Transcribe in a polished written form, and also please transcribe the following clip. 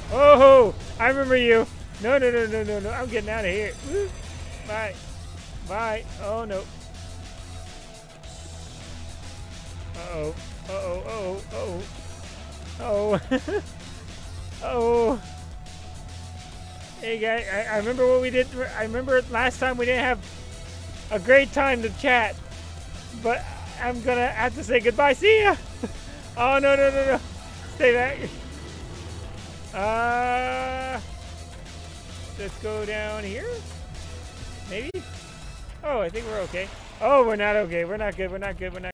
Oh, I remember you. No, no, no, no, no, no. I'm getting out of here. Woo. Bye. Bye. Oh, no. Uh-oh. Uh-oh. Uh-oh. Uh-oh. Uh-oh. Oh. Hey, guys. I remember what we did. I remember last time we didn't have a great time to chat. But I'm going to have to say goodbye. See ya. Oh, no, no, no, no. Stay back. Let's go down here. Maybe? Oh, I think we're okay. Oh, we're not okay. We're not good. We're not good. We're not